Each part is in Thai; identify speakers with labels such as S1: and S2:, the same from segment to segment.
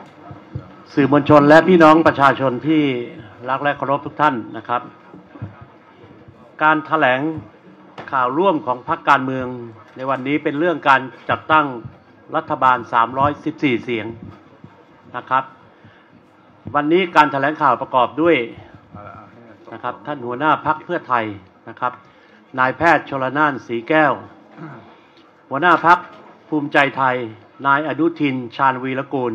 S1: สื่อมวลชนและพี่น้องประชาชนที่รักและเคารพทุกท่านนะครับการแถลงข่าวร่วมของพรรคการเมืองในวันนี้เป็นเรื่องการจัดตั้งรัฐบาล314เสียงนะครับวันนี้การแถลงข่าวประกอบด้วยนะครับท่านหัวหน้าพรรคเพื่อไทยนะครับนายแพทย์ชลน่านสีแก้วหัวหน้าพรรคภูมิใจไทยนายอนุทินชาญวีรกูล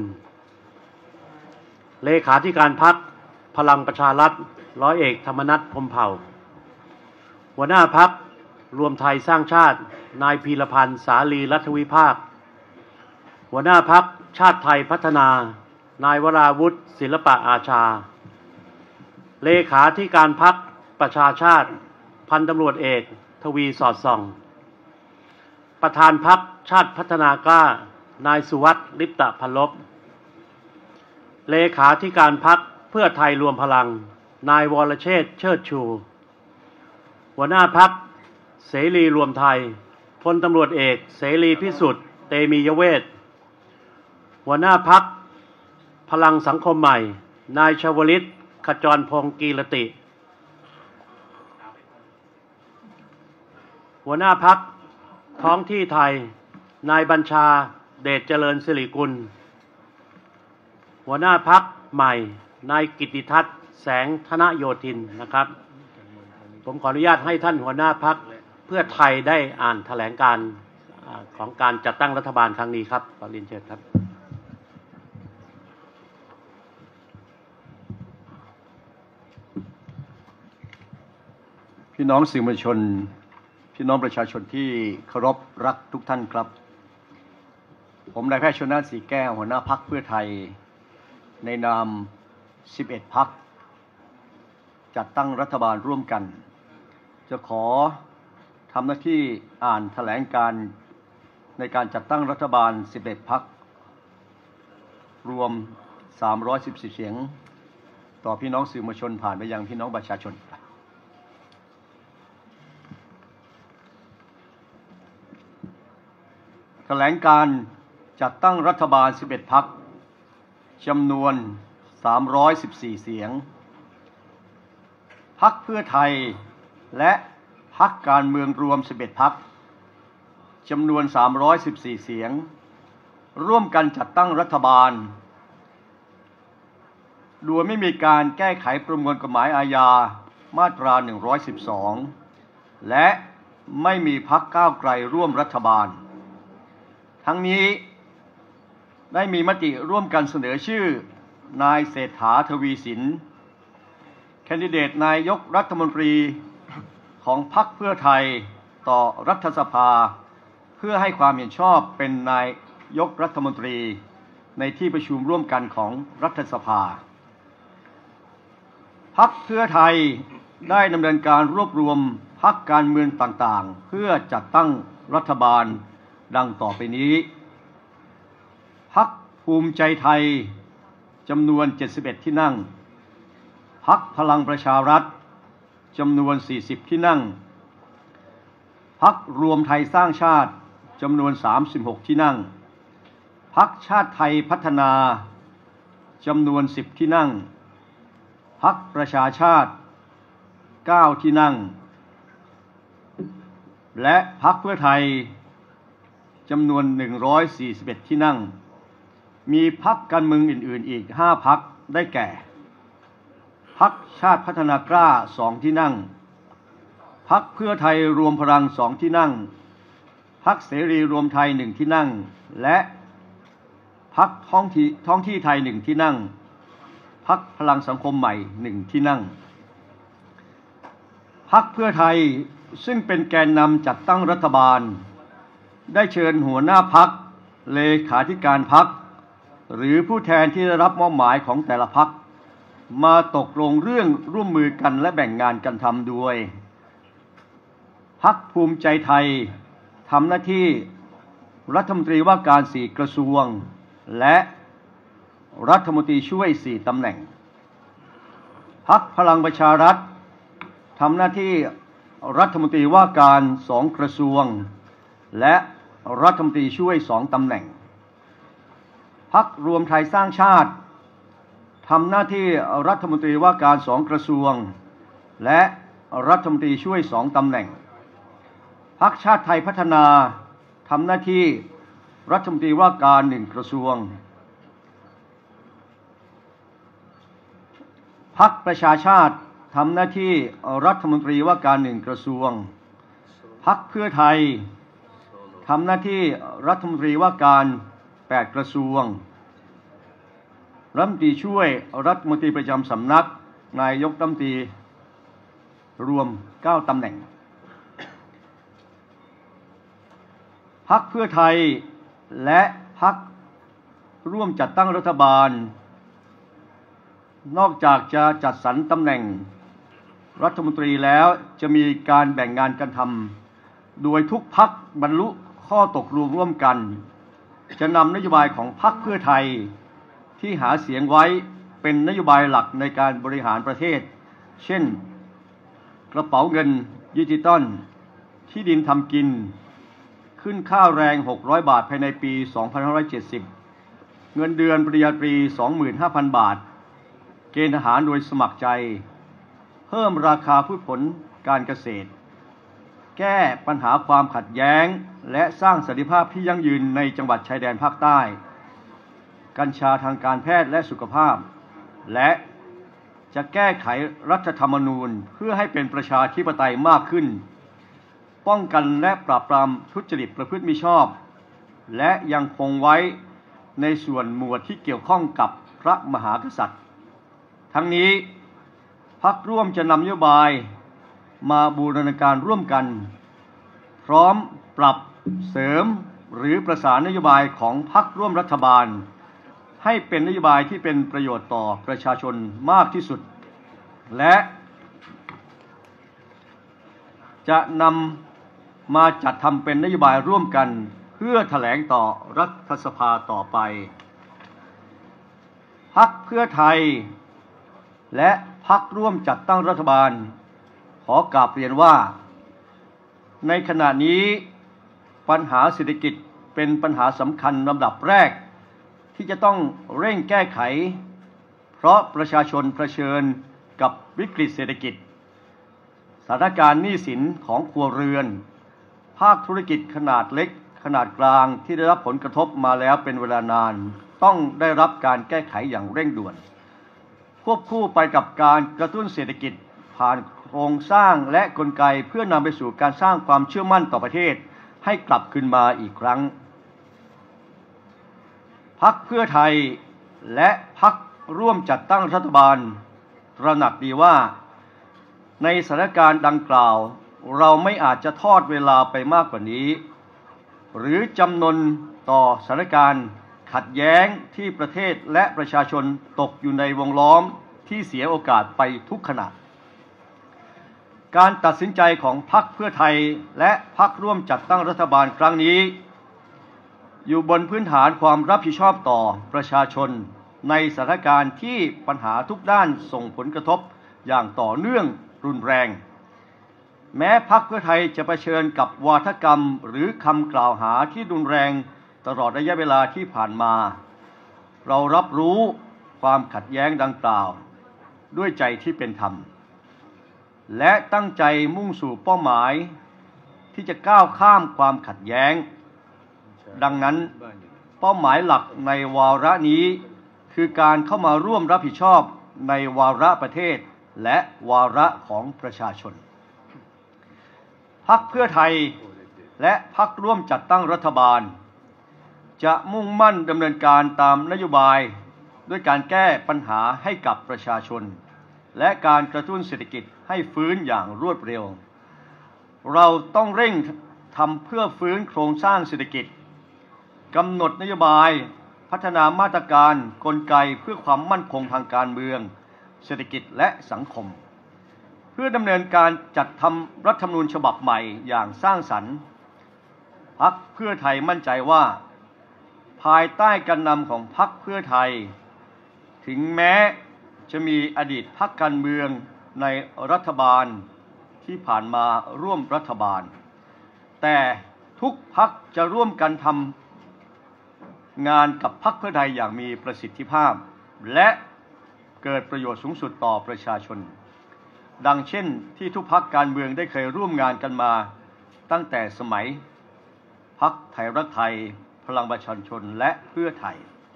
S1: เลขาธิการพรรคพลังประชารัฐร้อยเอกธรรมนัสพรหมเผ่าหัวหน้าพรรครวมไทยสร้างชาตินายพีรพันธ์สาลีรัฐวิภาคหัวหน้าพรรคชาติไทยพัฒนานายวราวุฒิศิลปะอาชาเลขาธิการพรรคประชาชาติพันตำรวจเอกทวีสอดส่องประธานพรรคชาติพัฒนากล้านายสุวัสดิ์ลิปตะพันลบเลขาธิการพรรคเพื่อไทยรวมพลังนายวรเชษฐ์เชิดชูหัวหน้าพรรคเสรีรวมไทยพลตำรวจเอกเสรีพิสุทธิ์เตมียเวทหัวหน้าพรรคพลังสังคมใหม่นายชวลิตขจรพงศ์กีรติหัวหน้าพรรคท้องที่ไทยนายบัญชาเดชเจริญสิริกุลหัวหน้าพรรคใหม่นายกิตติทัศน์แสงธนโยธินนะครับผมขออนุญาตให้ท่านหัวหน้าพรรคเพื่อไทยได้อ่านแถลงการของการจัดตั้งรัฐบาลครั้งนี้ครับขอเรียนเชิญครับ
S2: พี่น้องสื่อมวลชนพี่น้องประชาชนที่เคารพรักทุกท่านครับผมนายแพทย์ชลน่านสีแก้วหัวหน้าพรรคเพื่อไทยในนาม11พรรคจัดตั้งรัฐบาลร่วมกันจะขอทำหน้าที่อ่านแถลงการในการจัดตั้งรัฐบาล11พรรครวม314เสียงต่อพี่น้องสื่อมวลชนผ่านไปยังพี่น้องประชาชนแถลงการจัดตั้งรัฐบาล11พรรคจำนวน314เสียงพรรคเพื่อไทยและพรรคการเมืองรวม11พรรคจำนวน314เสียงร่วมกันจัดตั้งรัฐบาลโดยไม่มีการแก้ไขประมวลกฎหมายอาญามาตรา112และไม่มีพรรคก้าวไกลร่วมรัฐบาลทั้งนี้ได้มีมติร่วมกันเสนอชื่อนายเศรษฐาทวีสินแคนดิเดตนายกรัฐมนตรีของพรรคเพื่อไทยต่อรัฐสภาเพื่อให้ความเห็นชอบเป็นนายกรัฐมนตรีในที่ประชุมร่วมกันของรัฐสภาพรรคเพื่อไทยได้ดำเนินการรวบรวมพรรคการเมืองต่างๆเพื่อจัดตั้งรัฐบาลดังต่อไปนี้พรรคภูมิใจไทยจำนวน71ที่นั่งพรรคพลังประชารัฐจำนวน40ที่นั่งพรรครวมไทยสร้างชาติจำนวน36ที่นั่งพรรคชาติไทยพัฒนาจำนวน10ที่นั่งพรรคประชาชาติ9ที่นั่งและพรรคเพื่อไทยจำนวน141ที่นั่งมีพรรคการเมืองอื่นๆอีก5พรรคได้แก่พรรคชาติพัฒนากล้า2ที่นั่งพรรคเพื่อไทยรวมพลัง2ที่นั่งพรรคเสรีรวมไทย1ที่นั่งและพรรคท้องที่ไทย1ที่นั่งพรรคพลังสังคมใหม่1ที่นั่งพรรคเพื่อไทยซึ่งเป็นแกนนำจัดตั้งรัฐบาลได้เชิญหัวหน้าพรรคเลขาธิการพรรคหรือผู้แทนที่ได้รับมอบหมายของแต่ละพรรคมาตกลงเรื่องร่วมมือกันและแบ่งงานกันทำด้วยพรรคภูมิใจไทยทำหน้าที่รัฐมนตรีว่าการ4กระทรวงและรัฐมนตรีช่วย4ตำแหน่งพรรคพลังประชารัฐทำหน้าที่รัฐมนตรีว่าการ2กระทรวงและรัฐมนตรีช่วย2ตำแหน่งพรรครวมไทยสร้างชาติทำหน้าที่รัฐมนตรีว่าการ2กระทรวงและรัฐมนตรีช่วย2ตำแหน่งพรรคชาติไทยพัฒนาทำหน้าที่รัฐมนตรีว่าการ1กระทรวงพรรคประชาชาติทำหน้าที่รัฐมนตรีว่าการ1กระทรวงพรรคเพื่อไทยทำหน้าที่รัฐมนตรีว่าการ8กระทรวงรัฐมนตรีช่วยรัฐมนตรีประจำสำนักนายกรัฐมนตรีรวม9ตำแหน่งพรรคเพื่อไทยและพรรคร่วมจัดตั้งรัฐบาลนอกจากจะจัดสรรตำแหน่งรัฐมนตรีแล้วจะมีการแบ่งงานกันทำโดยทุกพรรคบรรลุข้อตกลงร่วมกันจะนำนโยบายของพรรคเพื่อไทยที่หาเสียงไว้เป็นนโยบายหลักในการบริหารประเทศเช่นกระเป๋าเงินดิจิตอลที่ดินทำกินขึ้นค่าแรง600บาทภายในปี2570เงินเดือนปริญญาตรี 25,000 บาทเกณฑ์ทหารโดยสมัครใจเพิ่มราคาพืชผลการเกษตรแก้ปัญหาความขัดแย้งและสร้างสันติภาพที่ยั่งยืนในจังหวัดชายแดนภาคใต้กัญชาทางการแพทย์และสุขภาพและจะแก้ไขรัฐธรรมนูญเพื่อให้เป็นประชาธิปไตยมากขึ้นป้องกันและปราบปรามทุจริตประพฤติมิชอบและยังคงไว้ในส่วนหมวดที่เกี่ยวข้องกับพระมหากษัตริย์ทั้งนี้พรรคร่วมจะนำนโยบายมาบูรณาการร่วมกันพร้อมปรับเสริมหรือประสานนโยบายของพรรคร่วมรัฐบาลให้เป็นนโยบายที่เป็นประโยชน์ต่อประชาชนมากที่สุดและจะนำมาจัดทำเป็นนโยบายร่วมกันเพื่อแถลงต่อรัฐสภาต่อไปพรรคเพื่อไทยและพรรคร่วมจัดตั้งรัฐบาลขอกราบเรียนว่าในขณะนี้ปัญหาเศรษฐกิจเป็นปัญหาสำคัญลำดับแรกที่จะต้องเร่งแก้ไขเพราะประชาชนเผชิญกับวิกฤตเศรษฐกิจสถานการณ์หนี้สินของครัวเรือนภาคธุรกิจขนาดเล็กขนาดกลางที่ได้รับผลกระทบมาแล้วเป็นเวลานานต้องได้รับการแก้ไขอย่างเร่งด่วนควบคู่ไปกับการกระตุ้นเศรษฐกิจผ่านโครงสร้างและกลไกเพื่อนำไปสู่การสร้างความเชื่อมั่นต่อประเทศให้กลับคืนมาอีกครั้งพรรคเพื่อไทยและพรรคร่วมจัดตั้งรัฐบาลตระหนักดีว่าในสถานการณ์ดังกล่าวเราไม่อาจจะทอดเวลาไปมากกว่านี้หรือจำนนต่อสถานการณ์ขัดแย้งที่ประเทศและประชาชนตกอยู่ในวงล้อมที่เสียโอกาสไปทุกขณะการตัดสินใจของพรรคเพื่อไทยและพรรคร่วมจัดตั้งรัฐบาลครั้งนี้อยู่บนพื้นฐานความรับผิดชอบต่อประชาชนในสถานการณ์ที่ปัญหาทุกด้านส่งผลกระทบอย่างต่อเนื่องรุนแรงแม้พรรคเพื่อไทยจะเผชิญกับวาทกรรมหรือคำกล่าวหาที่รุนแรงตลอดระยะเวลาที่ผ่านมาเรารับรู้ความขัดแย้งดังกล่าวด้วยใจที่เป็นธรรมและตั้งใจมุ่งสู่เป้าหมายที่จะก้าวข้ามความขัดแย้งดังนั้นเป้าหมายหลักในวาระนี้คือการเข้ามาร่วมรับผิดชอบในวาระประเทศและวาระของประชาชนพรรคเพื่อไทยและพรรคร่วมจัดตั้งรัฐบาลจะมุ่งมั่นดำเนินการตามนโยบายด้วยการแก้ปัญหาให้กับประชาชนและการกระตุ้นเศรษฐกิจให้ฟื้นอย่างรวดเร็วเราต้องเร่งทำเพื่อฟื้นโครงสร้างเศรษฐกิจกำหนดนโยบายพัฒนามาตรการกลไกเพื่อความมั่นคงทางการเมืองเศรษฐกิจและสังคมเพื่อดำเนินการจัดทำรัฐธรรมนูญฉบับใหม่อย่างสร้างสรรค์พรรคเพื่อไทยมั่นใจว่าภายใต้การนำของพรรคเพื่อไทยถึงแม้จะมีอดีตพรรคการเมืองในรัฐบาลที่ผ่านมาร่วมรัฐบาลแต่ทุกพรรคจะร่วมกันทงานกับพรรคเพื่อไทยอย่างมีประสิทธิภาพและเกิดประโยชน์สูงสุดต่อประชาชนดังเช่นที่ทุกพรรคการเมืองได้เคยร่วมงานกันมาตั้งแต่สมัยพรรคไทยรักไทยพลังประชาชนและเพื่อไทย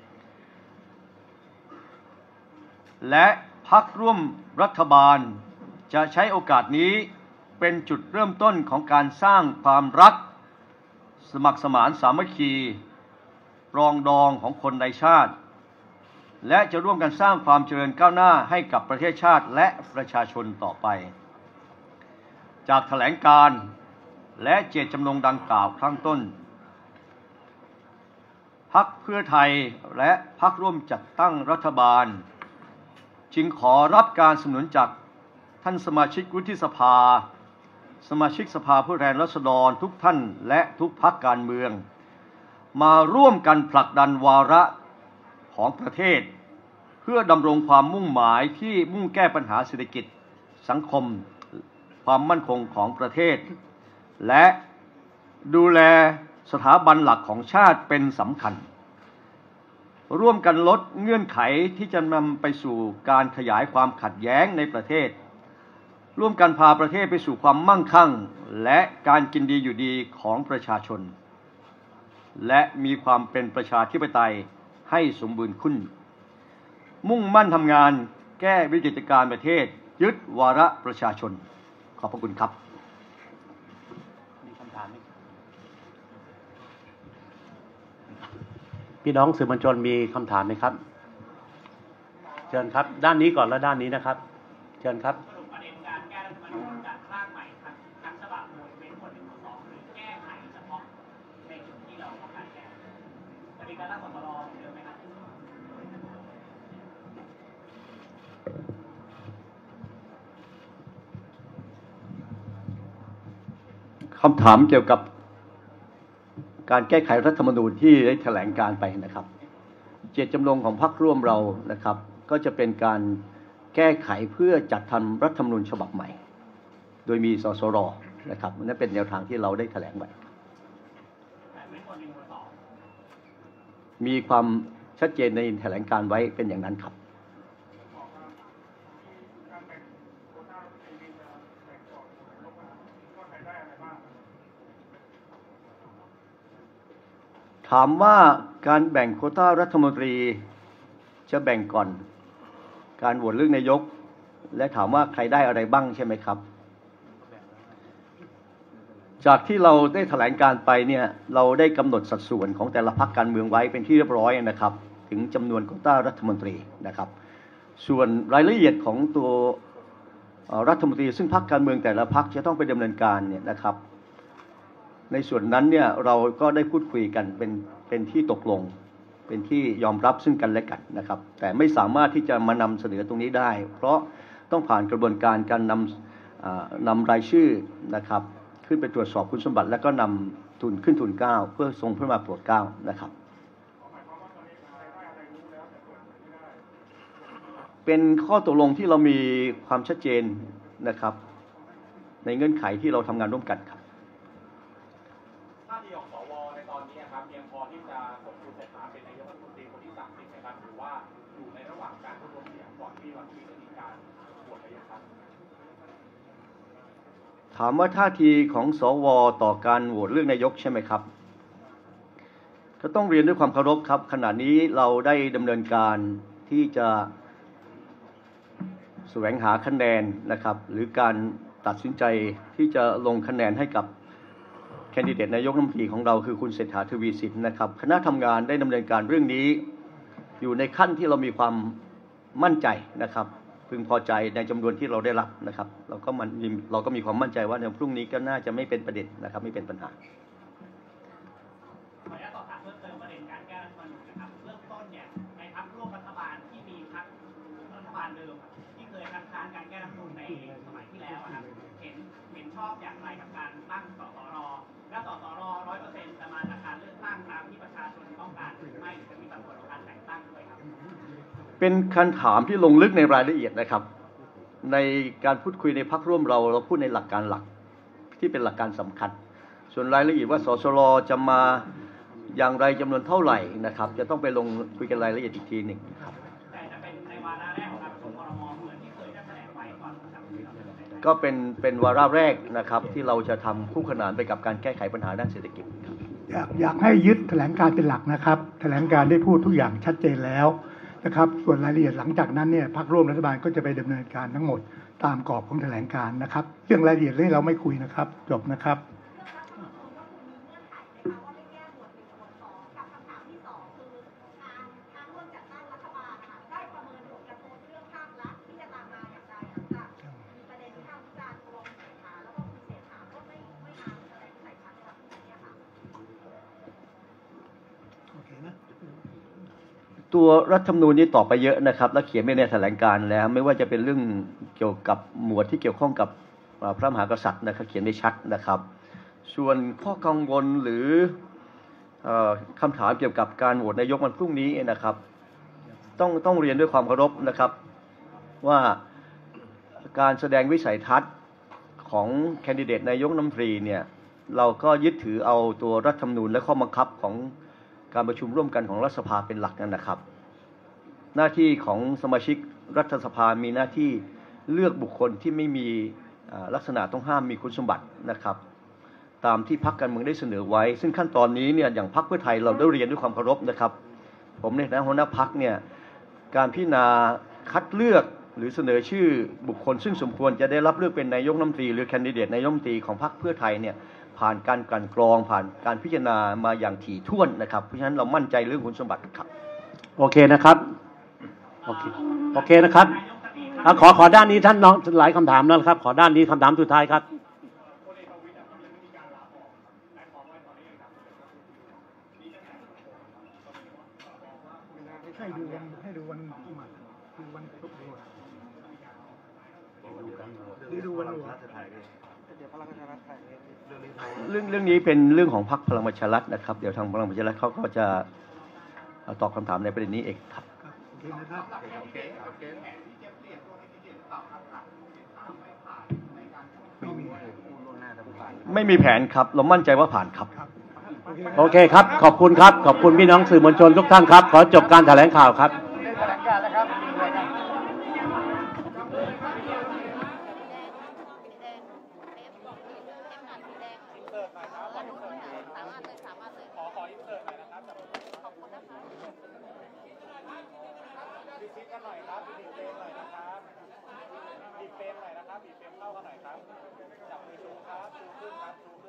S2: และพรรคร่วมรัฐบาลจะใช้โอกาสนี้เป็นจุดเริ่มต้นของการสร้างความรักสมัครสมานสามัคคีปรองดองของคนในชาติและจะร่วมกันสร้างความเจริญก้าวหน้าให้กับประเทศชาติและประชาชนต่อไปจากแถลงการณ์และเจตจำนงดังกล่าวข้างต้นพรรคเพื่อไทยและพรรคร่วมจัดตั้งรัฐบาลจึงขอรับการสนับสนุนจากท่านสมาชิกวุฒิสภาสมาชิกสภาผู้แทนราษฎรทุกท่านและทุกพรรคการเมืองมาร่วมกันผลักดันวาระของประเทศเพื่อดำรงความมุ่งหมายที่มุ่งแก้ปัญหาเศรษฐกิจสังคมความมั่นคงของประเทศและดูแลสถาบันหลักของชาติเป็นสำคัญร่วมกันลดเงื่อนไขที่จะนำไปสู่การขยายความขัดแย้งในประเทศร่วมกันพาประเทศไปสู่ความมั่งคั่งและการกินดีอยู่ดีของประชาชนและมีความเป็นประชาธิปไตยให้สมบูรณ์ขึ้นมุ่งมั่นทำงานแก้วิกฤตการณ์ประเทศยึดวาระประชาชนขอบพระคุณครับ
S1: มีคำถามไหมพี่น้องสื่อมวลชนมีคำถามไหมครับเชิญครับด้านนี้ก่อนแล้วด้านนี้นะครับเชิญครับประเด็นการแก้รัฐธรรมนูญจากร่างใหม่ทั้งฉบับโดยเป็นคนหนึ่งสองหรือแก้ไขเฉพาะในจุดที่เราต้องการแก้จะมีการตั้งสสรเหมือนเดิมไหมครับ
S2: คำถามเกี่ยวกับการแก้ไขรัฐธรรมนูญที่ได้แถลงการไปนะครับเจตจำนงของพรรคร่วมเรานะครับก็จะเป็นการแก้ไขเพื่อจัดทำรัฐธรรมนูญฉบับใหม่โดยมีสสรนะครับนั่นเป็นแนวทางที่เราได้แถลงไว้มีความชัดเจนในแถลงการไว้เป็นอย่างนั้นครับถามว่าการแบ่งโควต้ารัฐมนตรีจะแบ่งก่อนการโหวตเลือกนายกและถามว่าใครได้อะไรบ้างใช่ไหมครับจากที่เราได้แถลงการไปเนี่ยเราได้กำหนดสัดส่วนของแต่ละพรรคการเมืองไว้เป็นที่เรียบร้อยนะครับถึงจำนวนโควต้ารัฐมนตรีนะครับส่วนรายละเอียดของตัวรัฐมนตรีซึ่งพรรคการเมืองแต่ละพรรคจะต้องไปดำเนินการเนี่ยนะครับในส่วนนั้นเนี่ยเราก็ได้พูดคุยกันเป็นที่ตกลงเป็นที่ยอมรับซึ่งกันและกันนะครับแต่ไม่สามารถที่จะมานำเสนอตรงนี้ได้เพราะต้องผ่านกระบวนการการนำรายชื่อนะครับขึ้นไปตรวจสอบคุณสมบัติแล้วก็นำทุนขึ้นทุนเกล้าเพื่อทรงพระมาโปรดเกล้านะครับเป็นข้อตกลงที่เรามีความชัดเจนนะครับในเงื่อนไขที่เราทำงานร่วมกันครับ
S3: ท่าทีของสวในตอนนี้ครับเพียงพอที่จะส่งคุณเศรษฐาเป็นนายกรัฐมนตรีคนที่30ไหมครับหรือว่าอยู่ในระหว่างการรวบรวมเสียงก่อนที่วันที่จะมีการโหวตนายกครับ
S2: ถามว่าท่าทีของสวต่อการโหวตเลือกนายกใช่ไหมครับก็ต้องเรียนด้วยความเคารพครับขณะนี้เราได้ดำเนินการที่จะแสวงหาคะแนนนะครับหรือการตัดสินใจที่จะลงคะแนนให้กับแคนดิเดตนายกรัฐมนตรีของเราคือคุณเศรษฐาทวีสินนะครับคณะทำงานได้ดำเนินการเรื่องนี้อยู่ในขั้นที่เรามีความมั่นใจนะครับพึงพอใจในจำนวนที่เราได้รับนะครับเราก็มีความมั่นใจว่าในพรุ่งนี้ก็น่าจะไม่เป็นประเด็นนะครับไม่เป็นปัญหา
S3: ขออนุญาตสอบถามเพิ่มเติมประเด็นการแก้รัฐธรรมนูญนะครับเริ่มต้นเนี่ยในพรรคร่วมรัฐบาลที่มีพรรครัฐบาลเดิมที่เคยคัดค้านการแก้รัฐธรรมนูญในสมัยที่แล้วครับเห็นชอบอย่างไรกับการตั้งสสรและสสร 100% จะมาจากการเลือกตั้งตามที่ประชาชนต้องการหรือไม่หรือจะมีสัดส่วนของการแต่งตั้งด้วยครับ
S2: เป็นคำถามที่ลงลึกในรายละเอียดนะครับในการพูดคุยในพรรคร่วมเราพูดในหลักการหลักที่เป็นหลักการสำคัญส่วนรายละเอียดว่าสสรจะมาอย่างไรจำนวนเท่าไหร่นะครับจะต้องไปลงคุยกันรายละเอียดอีกทีหนึ่งครับ
S3: แต่จะเป็นในวาระแรกของการประชุมครม.เหมือนที่เคยได้แถลงไว้ก่อนนะครับ
S2: ก็เป็นวาระแรกนะครับที่เราจะทำคู่ขนานไปกับการแก้ไขปัญหาด้านเศรษฐกิจครับ
S4: อยากให้ยึดแถลงการเป็นหลักนะครับแถลงการได้พูดทุกอย่างชัดเจนแล้วนะครับส่วนรายละเอียดหลังจากนั้นเนี่ยพรรคร่วมรัฐบาลก็จะไปดำเนินการทั้งหมดตามกรอบของแถลงการนะครับเรื่องรายละเอียดเรื่องเราไม่คุยนะครับจบนะครับ
S2: ตัวรัฐธรรมนูญนี้ต่อไปเยอะนะครับและเขียนไว้ในแถลงการแล้วไม่ว่าจะเป็นเรื่องเกี่ยวกับหมวดที่เกี่ยวข้องกับพระมหากษัตริย์นะครับเขียนได้ชัดนะครับส่วนข้อกังวลหรือคำถามเกี่ยวกับการโหวตนายกวันพรุ่งนี้นะครับต้องเรียนด้วยความเคารพนะครับว่าการแสดงวิสัยทัศน์ของแคนดิเดตนายกรัฐมนตรีเนี่ยเราก็ยึดถือเอาตัวรัฐธรรมนูญและข้อบังคับของการประชุมร่วมกันของรัฐสภาเป็นหลักนะครับหน้าที่ของสมาชิกรัฐสภามีหน้าที่เลือกบุคคลที่ไม่มีลักษณะต้องห้ามมีคุณสมบัตินะครับตามที่พรรคการเมืองได้เสนอไว้ซึ่งขั้นตอนนี้เนี่ยอย่างพรรคเพื่อไทยเราได้เรียนด้วยความเคารพนะครับผมในฐานะหัวหน้าพรรคเนี่ยการพิจารณาคัดเลือกหรือเสนอชื่อบุคคลซึ่งสมควรจะได้รับเลือกเป็นนายกรัฐมนตรีหรือแคนดิเดตนายกรัฐมนตรีของพรรคเพื่อไทยเนี่ยผ่านการกลั่นกรองผ่านการพิจารณามาอย่างถี่ถ้วนนะครับเพราะฉะนั้นเรามั่นใจเรื่องคุณสมบัติครับ
S1: โอเคนะครับโอเคนะครับขอด้านนี้ท่านน้องหลายคำถามแล้วครับขอด้านนี้คำถามสุดท้ายครับ
S4: ให้ดูวันที่มาดูวันครบดูวัน
S2: เรื่องนี้เป็นเรื่องของพรรคพลังประชารัฐนะครับเดี๋ยวทางพลังประชารัฐเขาก็จะตอบคำถามในประเด็นนี้เองครับไม่มีแผนครับเรามั่นใจว่าผ่านครับ
S1: โอเคครับขอบคุณครับขอบคุณพี่น้องสื่อมวลชนทุกท่านครับขอจบการแถลงข่าวครับ
S3: บีบเฟรมหน่อยนะครับบีบเฟรมเข้ากันหน่อยครับจับมือชูครับชูขึ้นครับชู